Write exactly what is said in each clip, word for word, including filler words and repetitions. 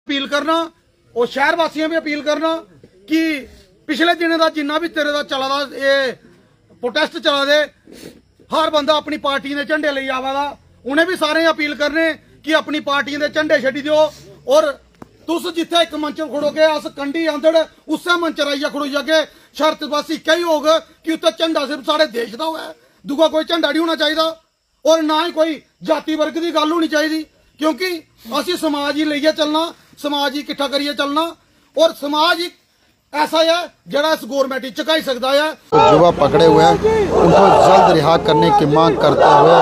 Appeal करना और शहर वासियों भी अपील करना कि पिछले दिनों का जिन्ना भी तेरे का चला ये प्रोटेस्ट चला दे, हर बंदा अपनी पार्टी के झंडे ले आवा, उन्हें भी सारे अपील करने कि अपनी पार्टी के झंडे छड्डी दिओ। और तुस जिथे एक मंच खड़ोगे अस कंडी आंदड़ उस मंच आइया खड़ोई जागे। शर्त बस एक ही होग कि उत्ते झंडा सिर्फ साढ़े देश का है, दूआ कोई झंडा नहीं होना चाहिए और ना ही कोई जाति वर्ग की गल होनी चाहिए, क्योंकि असी समाज ही लेके चलना, समाज ही इकट्ठा करिए चलना और समाज ही ऐसा है जरा इस गवर्नमेंट झुकाई सकता है। युवा पकड़े हुए हैं उनको जल्द रिहा करने की मांग करते हुए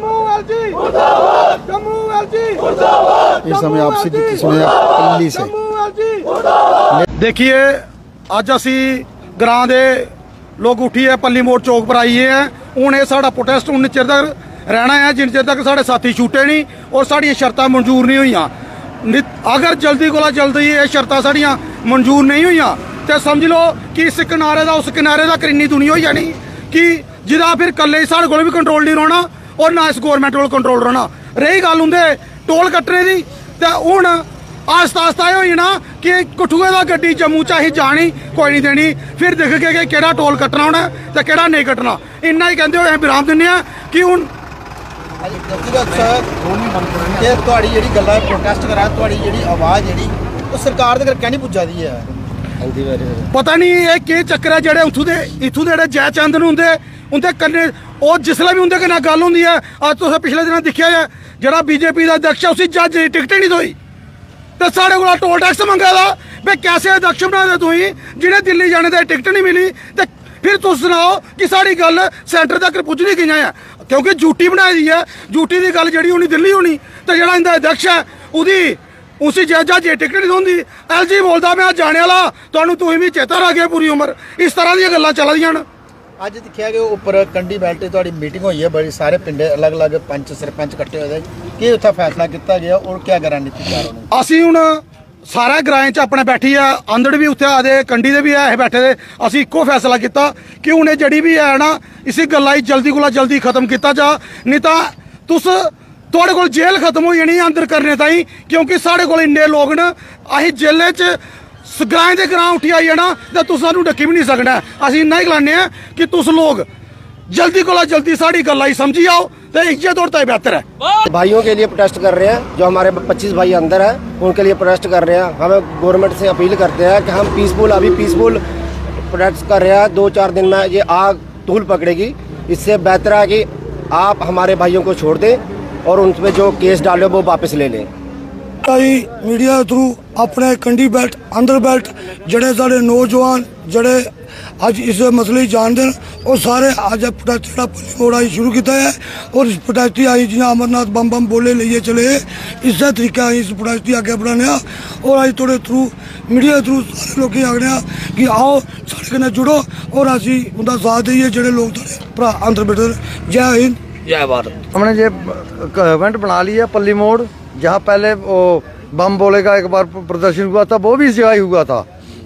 इस समय आपसी की तस्वीरें दिल्ली से देखिए। अज असी ग्रां दे लोग उठिए पल्ली मोड़ चौक पर आइए हैं। हूँ ये साड़ा प्रोटेस्ट उन्ने चिर तक रहना है जिन चिर तक साढ़े साथी छूटे नहीं और साड़ियां शर्तां मंजूर नहीं हुई। अगर जल्दी कोला जल्दी ये शर्तां साड़ियां मंजूर नहीं हुई तो समझ लो कि इस किनारे का उस किनारे का करीनी दुनिया हो जानी कि जिदा फिर कल्ले साढ़े को भी कंट्रोल नहीं रौना और ना इस गौरमेंट को कंट्रोल रौना। रही गल उंदे टोल कट्टने की तो हूँ आस्ता आस्ता हो जाना कि कठुए का गड्डी जम्मू च असीं जानी कोई नहीं देनी, फिर दिख के कि केड़ा टोल कट्टना होना तो केड़ा नहीं कट्टना। इन्ना ही कहते हुए विराम दिन्ने आ कि हुण सरकार तक कहनी पुज्जा दी है। पता नहीं ये के चक्कर है जेडे इत्थों दे इत्थों दे जय चंद न उंदे उंदे कन्ने और जिसलै भी उंदे कन्नै गल हुंदी है। अज तुसें पिछले दिनों दिक्खेआ है जेड़ा बीजेपी का अध्यक्ष है उसी जज दी टिकट नहीं थोई तो साढ़े को टोल टैक्स मंगा दा भाई कैसे अध्यक्ष बना दे तुसीं जिन्हें दिल्ली जाने की टिकट नहीं मिली तो फिर तुस सुनाओ कि साड़ी गल सेंटर तक पुज्जनी कि'यां है, क्योंकि ड्यूटी बनाई दी है। ड्यूटी की गल जिहड़ी होनी दिल्ली होनी तो जेड़ा इंदा अध्यक्ष है उदी उसी जजा जे टिकट नहीं होंदी। एल जी बोलता मैं जाने वाला तुहानूं तुसीं भी चेता रह गया पूरी उम्र। इस तरह दी गल्लां चल रही हैं। अज दिखा कि उपर कंडी बेल्ट तुहाडी मीटिंग हुई है, बड़ी सारे पिंड अलग अलग पंच सरपंच इकट्ठे हुए कि उत्थे फैसला किया गया और क्या रणनीति तैयार होनी। असीं हुण सारे ग्रां च अपने बैठी है, आंदड़ भी उत्थे आदे कंडी दे भी है बैठे दे। असीं इक्को फैसला किया कि हुण जिहड़ी भी है ना इसी गल्ला जल्दी कोला जल्दी खत्म किया जा, नहीं तो तुस तुहाडे कोल जेल खत्म हो जानी अंदर करने ताईं, क्योंकि साढ़े कोल इन्ने लोग न असीं जेले च ग्रां दे ग्रां उठी आई जाना तो तुस सानूं डक्की भी नहीं सकना। असीं इन्ना ही गलाने हैं कि तुस लोग जल्दी कोला जल्दी साड़ी गल्ला समझी आओ तो इज्जत और तय बेहतर है। भाइयों के लिए प्रोटेस्ट कर रहे हैं, जो हमारे पच्चीस भाई अंदर है उनके लिए प्रोटेस्ट कर रहे हैं। हमें गवर्नमेंट से अपील करते हैं कि हम पीसफुल अभी पीसफुल प्रोटेस्ट कर रहे हैं। दो चार दिन में ये आग तूल पकड़ेगी, इससे बेहतर है कि आप हमारे भाइयों को छोड़ दें और उन पर जो केस डाले वो वापस ले लें। मीडिया थ्रू अपने कंडी बेल्ट अंदर बेल्ट जड़े सारे नौजवान जड़े अज इस मसले जानते हैं और सारे अज प्रोटेस्ट पल्ली मोड़ आई शुरू किया है और इस प्रोटेस्ट आई जियां अमरनाथ बम बम बोले लिए चले इस तरीके इस प्रोटेस्ट की अगे बढ़ाने और अज थोड़े थ्रू मीडिया थ्रू सारे लोग आखने कि आओ साढ़े कन्नै जुड़ो और असी उनका साथ देइए जेडे लोग भरा अंदर बैठे। जय हिंद जय भारत। हमने ये इवेंट बना लिया पल्ली मोड़, जहाँ पहले वो बम बोले का एक बार प्रदर्शन हुआ था वो भी इस जगह ही हुआ था,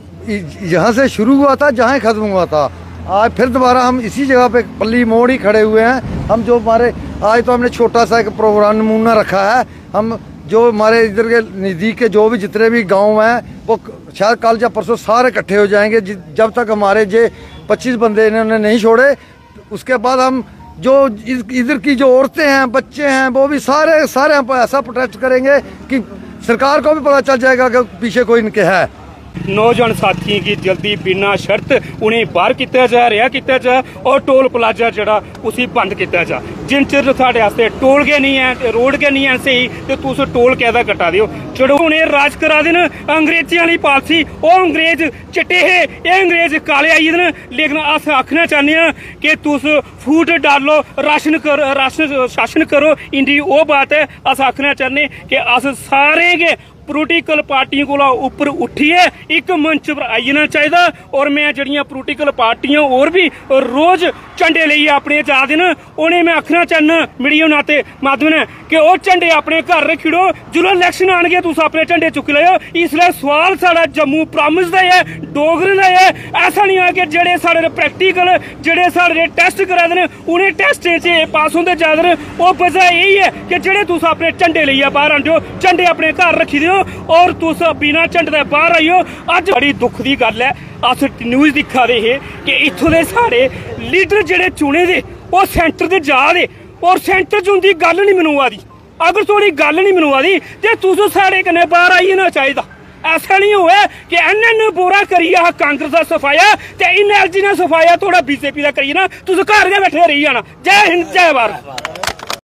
यहाँ से शुरू हुआ था जहाँ खत्म हुआ था। आज फिर दोबारा हम इसी जगह पे पल्ली मोड़ ही खड़े हुए हैं। हम जो हमारे आज तो हमने छोटा सा एक प्रोग्राम नमूना रखा है। हम जो हमारे इधर के नज़दीक के जो भी जितने भी गांव हैं वो शायद कल या परसों सारे इकट्ठे हो जाएंगे। जब तक हमारे जे पच्चीस बंदे इन्होंने नहीं छोड़े उसके बाद हम जो इधर की जो औरतें हैं बच्चे हैं वो भी सारे सारे हम ऐसा प्रोटेस्ट करेंगे कि सरकार को भी पता चल जाएगा कि पीछे कोई इनके है। नौजवान साथियों की जल्दी बिना शर्त उन्हें बाहर किया जा रिहा किया जा और टोल प्लाजा जड़ा उसी बंद किया जा। जिन चिर साढ़े वास्ते टोल गए नहीं है रोड गए नहीं है सही तो तुस टोल कैदा कटा दियो। चलो उन्हें राज करा देन अंग्रेजी वाली पालसी वो अंग्रेज चिट्टे है ये अंग्रेज काले आई देन, लेकिन अस आखना चाहते हैं कि तुस फूट डालो राशन करो राशन शासन करो। इंदी वो बात है अस आखना चाहते कि अस सारे गै पोलिटिकल पार्टियों को उपर उठिए एक मंच पर आई जाना चाहिए। और मैं जड़ियां पोलिटिकल पार्टियां और भी रोज झंडे लेइए अपने जा देन उन्हें मैं आखना चाहना मीडिया नाते माध्यम ने कि वह झंडे अपने घर रखिड़ो, जो इलैक्शन आने तुस अपने झंडे चुकी लो। इसलिए सवाल साड़ा जम्मू प्रामिस का है डोगरें का है। ऐसा नहीं है कि जेडे साढ़े प्रैक्टिकल जेडे साढ़े टेस्ट करा दे उन्हें टेस्टें च पास होंगे जा रहे। वह वजह यही है कि जेडे तुस अपने झंडे लेइए बाहर आंदे हो झंडे अपने घर रखी दो और तुस बिना झंडे दे बाहर आई हो। अज बड़ी दुख की गल है, अस न्यूज़ दिखा दे हे कि इत्थों दे साढ़े लीडर जेड़े चुने दे वो सेंटर दे जा दे और सेंटर च उंदी गल नहीं मनवा दी। अगर थोड़ी गल नहीं मनवा दी ते तुस साढ़े कन्नै बाहर आई ना चाहिदा। ऐसा नहीं हुआ कि एन एन बोरा करिए कांग्रेस का सफाया ते इन एल जी ने सफाया थोड़ा बीजेपी का करिए ना, तुस घर गै बैठे रही जाना। जय हिंद जय भारत।